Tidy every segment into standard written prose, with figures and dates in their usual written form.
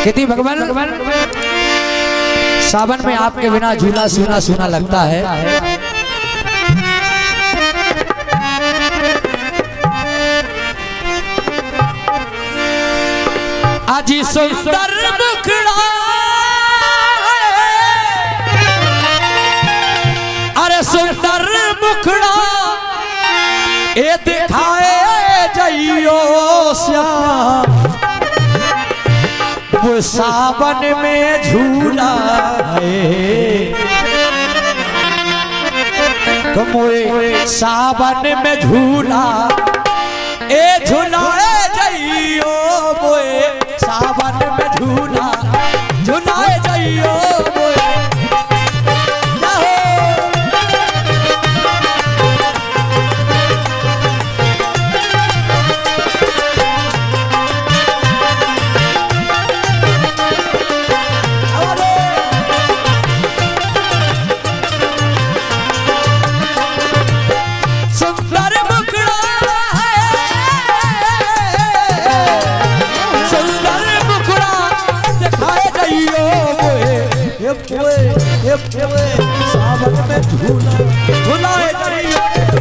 कहती भगवान सावन में आपके बिना झूला सूना सूना लगता है। आजी सुंदर मुखड़ा अरे सुंदर मुखड़ा ए दिखाए जइयो श्याम वो सावन में झूला है मोए सावन में झूला ए झूलाए जइयो मोए सावन में झूला झूलाए जइयो मोए सावन में झूला झूलाए जइयो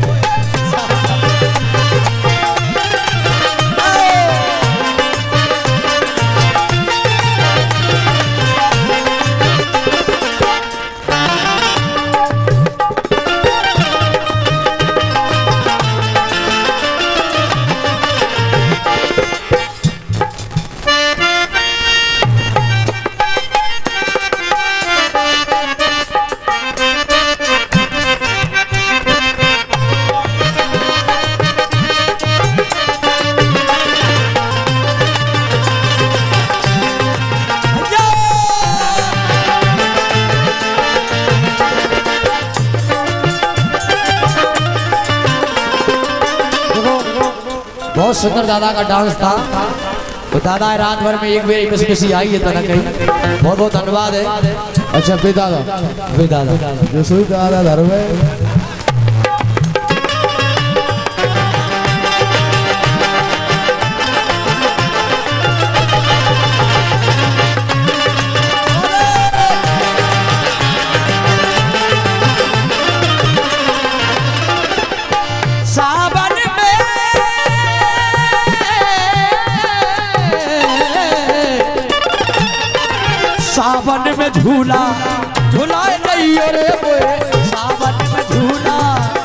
बहुत सुंदर दादा का डांस था। तो दादा रात भर में एक बार स्पेशली आई है तना कहीं बहुत बहुत धन्यवाद है। अच्छा बेदादा जो सुई दादा धर्म है सावन में झूला झूलाए जइयो रे मोए सावन में झूला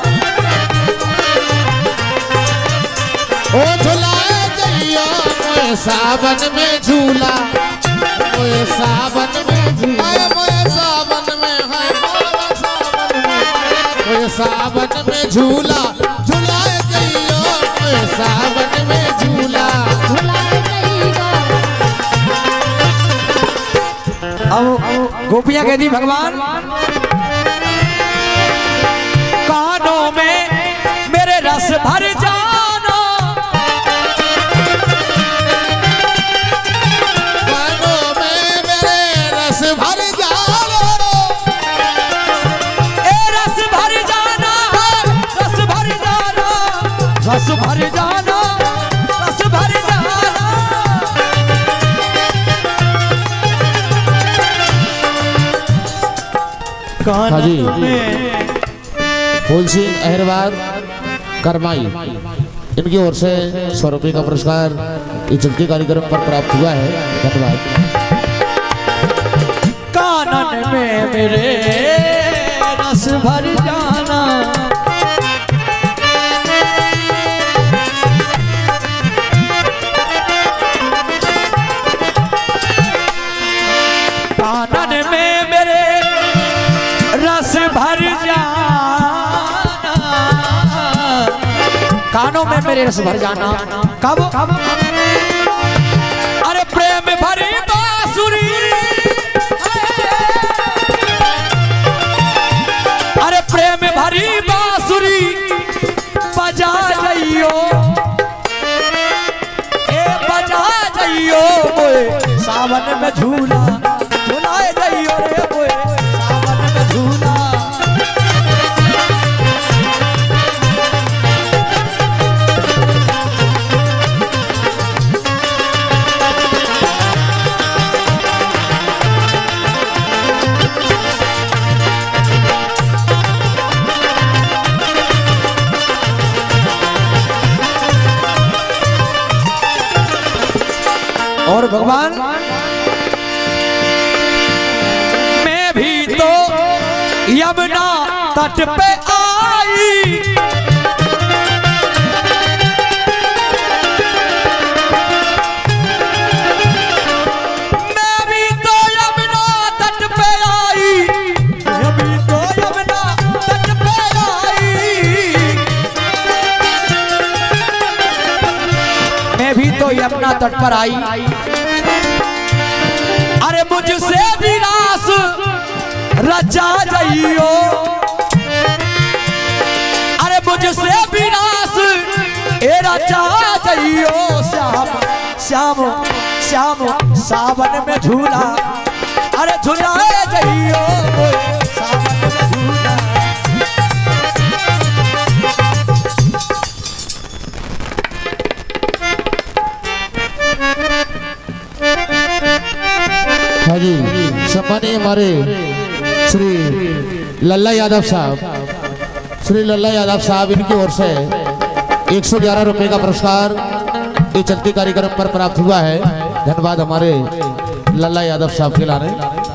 ओ झूलाए जइयो मोए सावन में झूला मोए सावन में झूला मोए सावन में है मोए सावन में झूला झूलाए जइयो मोए सावन में झूला झूलाए जइयो। अब गोपियां कहती भगवान कानों में मेरे रस भर जाना कानों में मेरे रस भर जाना ए रस भर जाना रस भर जाना रस भर जाना रस भर जाना। हाँ जी फूल सिंह अहरवार करमाई इनकी ओर से 100 रुपये का पुरस्कार इस चलती कार्यक्रम पर प्राप्त हुआ है। धन्यवाद। कानन में मेरे रस भर जाना कानन में मेरे रस भर जाना कानों में मेरे रस भर जाना कब अरे प्रेम भरी बांसुरी अरे प्रेम भरी बांसुरी बजा जइयो ए बजा जइयो मोए सावन में झूला झूलाए जइयो रे मोए सावन में झूला। भगवान मैं भी तो यमुना तट पे आई, मैं भी तो यमुना तट पे आई, मैं भी तो यमुना तट पे आई, मैं भी तो यमुना तट पर आई। अरे मुझसे विनाश रचा जाइयो, अरे मुझसे विनाश ए रचा जाइयो। श्याम श्याम श्याम सावन में झूला, अरे झूलाए जाइयो सावन में झूला। हाँ जी, सम्मानीय हमारे श्री लल्ला यादव साहब, श्री लल्ला यादव साहब, इनकी ओर से 111 रुपए का पुरस्कार ये चलती कार्यक्रम पर प्राप्त हुआ है। धन्यवाद हमारे लल्ला यादव साहब के लाने।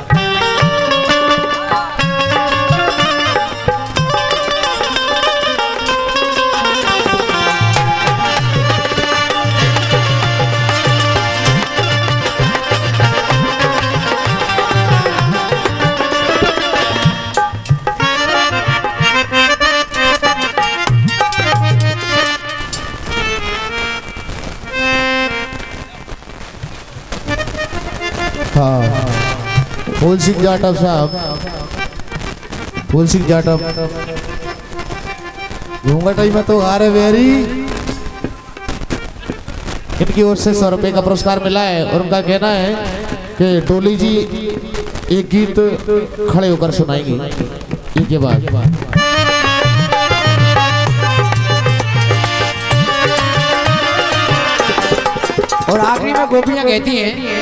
हाँ, फूल सिंह जाटव साहब, फूल सिंह जाटव घूंघट में तो आ रहे वेरी, इनकी ओर से 100 रुपए का पुरस्कार मिला है। और उनका कहना है कि डोली जी एक गीत खड़े होकर सुनाएंगी इनके बाद। और आखिरी में गोपियां कहती हैं,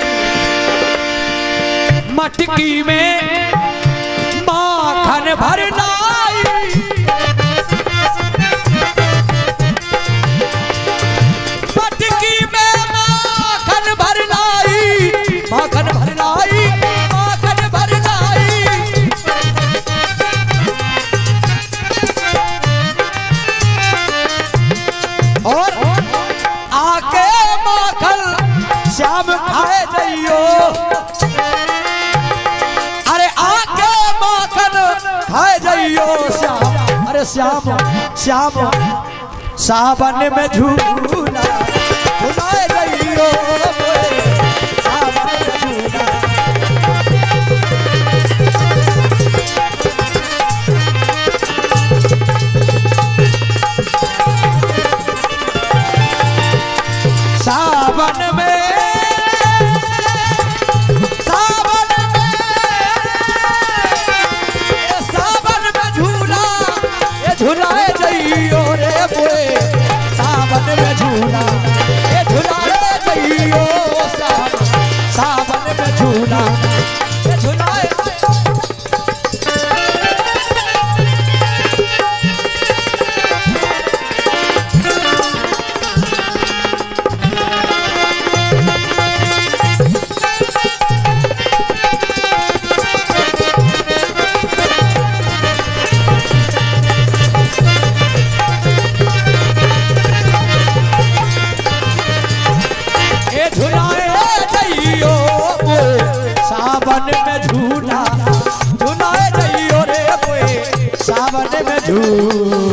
मटकी में माखन भरना, मटकी में माखन भरनाई, माखन भरनाई, माखन भरनाई। और आके माखन श्याम खाए जाइयो, खाए जाइयो श्याम, अरे श्याम श्याम सावन में झूला, झूलाए जाइयो सावन में झूला। सावन में झूलाए जाइयो रे बोए सावन में झूला, ये झूलाए जाइयो सावन में झूला, ये झूलाए। सावन में झूला, झूलाए जाइयो रे बोए सावन में झूला।